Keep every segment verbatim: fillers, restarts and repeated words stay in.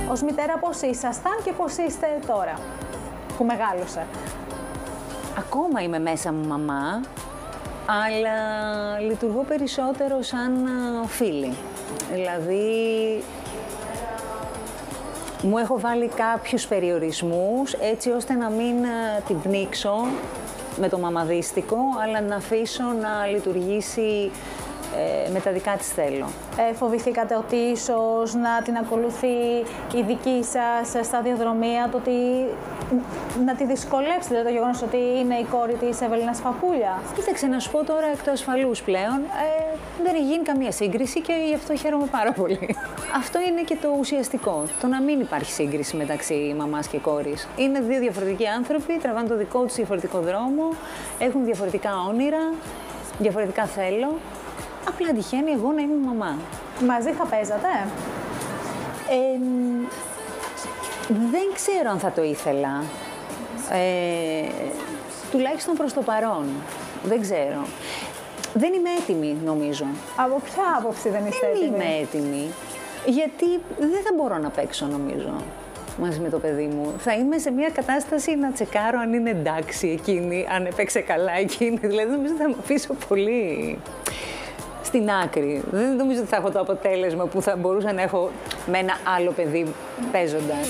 Ως μητέρα πώς ήσασταν και πώς είστε τώρα, που μεγάλωσε? Ακόμα είμαι μέσα μου μαμά, αλλά λειτουργώ περισσότερο σαν φίλη. Δηλαδή, μου έχω βάλει κάποιους περιορισμούς έτσι ώστε να μην την πνίξω με το μαμαδίστικο, αλλά να αφήσω να λειτουργήσει ε, με τα δικά της θέλω. Ε, φοβηθήκατε ότι ίσως να την ακολουθεί η δική σας σταδιοδρομία, το ότι να τη δυσκολέψετε το γεγονός ότι είναι η κόρη της Εύελινας Παπούλια? Κοίταξε, να σου πω τώρα εκ του ασφαλούς πλέον, ε, δεν έχει γίνει καμία σύγκριση και γι' αυτό χαίρομαι πάρα πολύ. Αυτό είναι και το ουσιαστικό, το να μην υπάρχει σύγκριση μεταξύ μαμάς και κόρης. Είναι δύο διαφορετικοί άνθρωποι, τραβάνε το δικό τους διαφορετικό δρόμο, έχουν διαφορετικά όνειρα, διαφορετικά θέλω. Απλά τυχαίνει εγώ να είμαι μαμά. Μαζί θα παίζατε? Ε, δεν ξέρω αν θα το ήθελα. Ε, τουλάχιστον προς το παρόν. Δεν ξέρω. Δεν είμαι έτοιμη, νομίζω. Από ποια άποψη δεν είστε δεν έτοιμοι? Δεν είμαι έτοιμη. Γιατί δεν θα μπορώ να παίξω, νομίζω, μαζί με το παιδί μου. Θα είμαι σε μια κατάσταση να τσεκάρω αν είναι εντάξει εκείνη, αν έπαιξε καλά εκείνη. Δηλαδή, νομίζω θα με αφήσω πολύ στην άκρη. Δεν νομίζω ότι θα έχω το αποτέλεσμα που θα μπορούσα να έχω με ένα άλλο παιδί παίζοντας.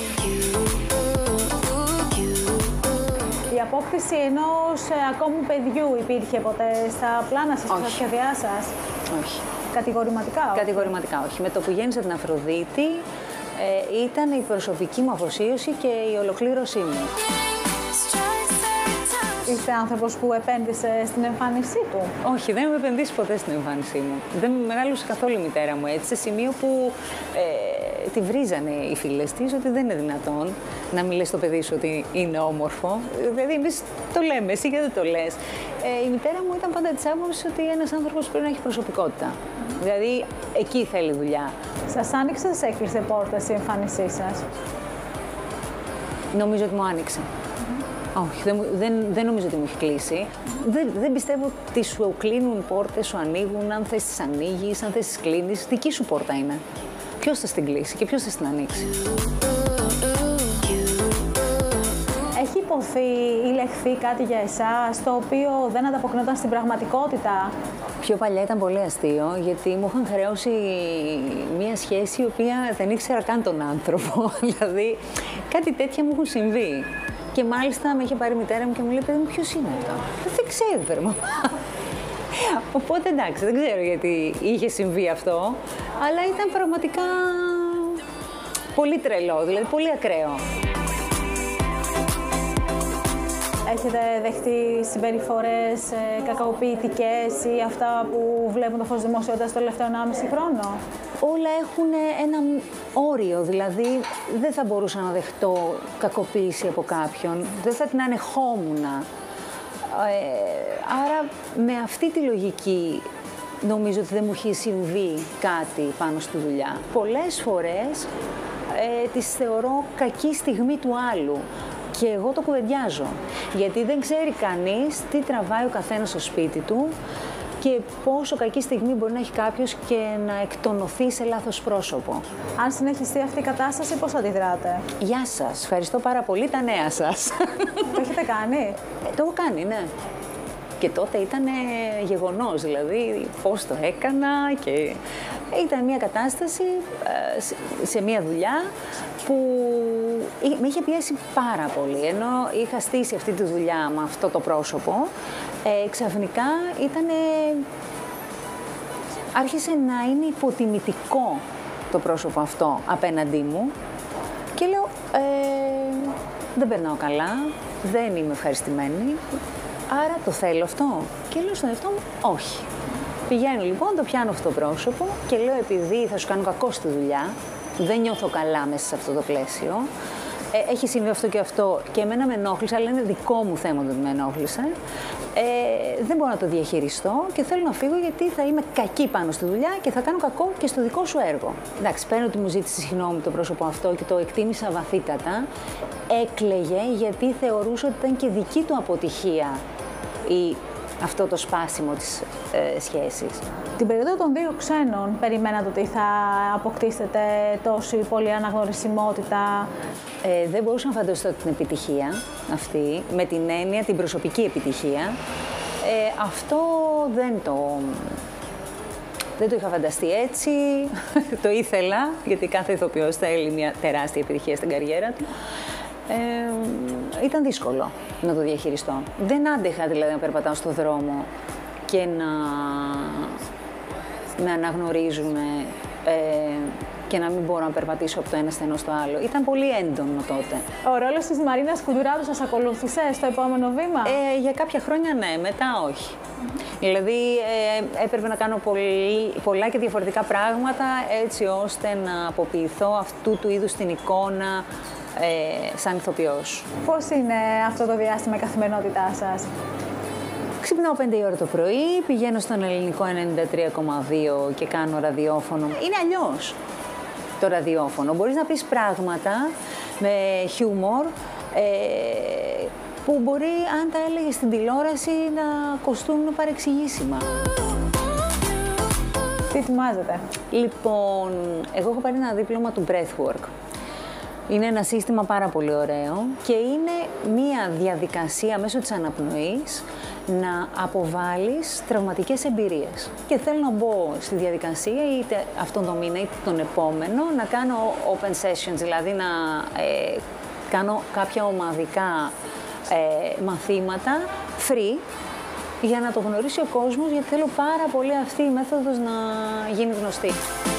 Η απόκτηση ενός ε, ακόμη παιδιού υπήρχε ποτέ στα πλάνα σας, στα σχέδιά σας? Όχι. Κατηγορηματικά όχι? Κατηγορηματικά όχι. Με το που γέννησα την Αφροδίτη ε, ήταν η προσωπική μου αφοσίωση και η ολοκλήρωσή μου. Είστε άνθρωπος που επένδυσε στην εμφάνισή του? Όχι, δεν έχω επενδύσει ποτέ στην εμφάνισή μου. Δεν μεγάλωσε καθόλου η μητέρα μου έτσι, σε σημείο που ε, τη βρίζανε οι φίλες της ότι δεν είναι δυνατόν να μην λες στο παιδί σου ότι είναι όμορφο. Δηλαδή, εμείς το λέμε, εσύ γιατί δεν το λες. Ε, η μητέρα μου ήταν πάντα της άποψης ότι ένας άνθρωπος πρέπει να έχει προσωπικότητα. Mm. Δηλαδή, εκεί θέλει δουλειά. Σας άνοιξε, σας έκλεισε πόρτες η εμφάνισή σας? Νομίζω ότι μου άνοιξε. Όχι, δεν, δεν, δεν νομίζω ότι μου έχει κλείσει. Δεν, δεν πιστεύω ότι σου κλείνουν πόρτες, σου ανοίγουν, αν θες τις ανοίγεις, αν θες τις κλείνεις. Δική σου πόρτα είναι. Ποιος θα την κλείσει και ποιος θα την ανοίξει. Έχει υποθεί ή λεχθεί κάτι για εσάς το οποίο δεν ανταποκρινόταν στην πραγματικότητα? Πιο παλιά ήταν πολύ αστείο, γιατί μου είχαν χρεώσει μία σχέση η οποία δεν ήξερα καν τον άνθρωπο. Δηλαδή, κάτι τέτοια μου έχουν συμβεί. Και μάλιστα με είχε πάρει η μητέρα μου και μου λέει: παιδί μου, ποιος είναι αυτό? Δεν ξέρω, βρε μαμά. Οπότε εντάξει, δεν ξέρω γιατί είχε συμβεί αυτό, αλλά ήταν πραγματικά πολύ τρελό, δηλαδή πολύ ακραίο. Έχετε δεχτεί συμπεριφορές ε, κακοποιητικές ή αυτά που βλέπουν το φως δημοσιότητας το τελευταίο ενάμιση χρόνο? Όλα έχουν ένα όριο, δηλαδή δεν θα μπορούσα να δεχτώ κακοποίηση από κάποιον, δεν θα την ανεχόμουν. Ε, άρα με αυτή τη λογική νομίζω ότι δεν μου έχει συμβεί κάτι πάνω στη δουλειά. Πολλές φορές ε, τις θεωρώ κακή στιγμή του άλλου. Και εγώ το κουβεντιάζω, γιατί δεν ξέρει κανείς τι τραβάει ο καθένας στο σπίτι του και πόσο κακή στιγμή μπορεί να έχει κάποιος και να εκτονωθεί σε λάθος πρόσωπο. Αν συνεχιστεί αυτή η κατάσταση, πώς αντιδράτε? Γεια σας, ευχαριστώ πάρα πολύ, τα νέα σας. Το έχετε κάνει? Ε, το έχω κάνει, ναι. Και τότε ήταν γεγονός, δηλαδή πώς το έκανα και ήταν μια κατάσταση σε μια δουλειά που με είχε πιέσει πάρα πολύ. Ενώ είχα στήσει αυτή τη δουλειά με αυτό το πρόσωπο, ε, ξαφνικά ήτανε, άρχισε να είναι υποτιμητικό το πρόσωπο αυτό απέναντί μου και λέω ε, δεν περνάω καλά, δεν είμαι ευχαριστημένη. Άρα το θέλω αυτό. Και λέω στον εαυτό μου, όχι. Πηγαίνω λοιπόν, το πιάνω αυτό το πρόσωπο και λέω επειδή θα σου κάνω κακό στη δουλειά, δεν νιώθω καλά μέσα σε αυτό το πλαίσιο, ε, έχει συμβεί αυτό και αυτό και εμένα με ενόχλησε, αλλά είναι δικό μου θέμα ότι με ενόχλησε, ε, δεν μπορώ να το διαχειριστώ και θέλω να φύγω γιατί θα είμαι κακή πάνω στη δουλειά και θα κάνω κακό και στο δικό σου έργο. Εντάξει, παίρνω ότι μου ζήτησε συγγνώμη το πρόσωπο αυτό και το εκτίμησα βαθύτατα. Έκλαιγε γιατί θεωρούσε ότι ήταν και δική του αποτυχία η αυτό το σπάσιμο της ε, σχέσης. Την περίοδο των δύο ξένων περιμένατε ότι θα αποκτήσετε τόση πολύ αναγνωρισιμότητα? Ε, δεν μπορούσα να φανταστώ την επιτυχία αυτή, με την έννοια, την προσωπική επιτυχία. Ε, αυτό δεν το, δεν το είχα φανταστεί έτσι, το ήθελα, γιατί κάθε ηθοποιός θέλει μια τεράστια επιτυχία στην καριέρα του. Ε, ήταν δύσκολο να το διαχειριστώ. Δεν άντεχα δηλαδή να περπατάω στον δρόμο και να με αναγνωρίζουν ε, και να μην μπορώ να περπατήσω από το ένα στενό στο άλλο. Ήταν πολύ έντονο τότε. Ο ρόλος της Μαρίνας Κουντουράτου σας ακολούθησε στο επόμενο βήμα? Ε, για κάποια χρόνια ναι, μετά όχι. Mm-hmm. Δηλαδή ε, έπρεπε να κάνω πολύ, πολλά και διαφορετικά πράγματα έτσι ώστε να αποποιηθώ αυτού του είδους την εικόνα ε, σαν ηθοποιός. Πώς είναι αυτό το διάστημα η καθημερινότητά σας? Ξυπνάω πέντε η ώρα το πρωί, πηγαίνω στον Ελληνικό ενενήντα τρία κόμμα δύο και κάνω ραδιόφωνο. Είναι αλλιώς το ραδιόφωνο. Μπορείς να πεις πράγματα με χιούμορ ε, που μπορεί, αν τα έλεγες στην τηλεόραση, να κοστούν παρεξηγήσιμα. Τι ετοιμάζετε? Λοιπόν, εγώ έχω πάρει ένα δίπλωμα του Breathwork. Είναι ένα σύστημα πάρα πολύ ωραίο και είναι μία διαδικασία μέσω της αναπνοής να αποβάλεις τραυματικές εμπειρίες. Και θέλω να μπω στη διαδικασία είτε αυτόν τον μήνα είτε τον επόμενο να κάνω open sessions, δηλαδή να ε, κάνω κάποια ομαδικά ε, μαθήματα free για να το γνωρίσει ο κόσμος, γιατί θέλω πάρα πολύ αυτή η μέθοδος να γίνει γνωστή.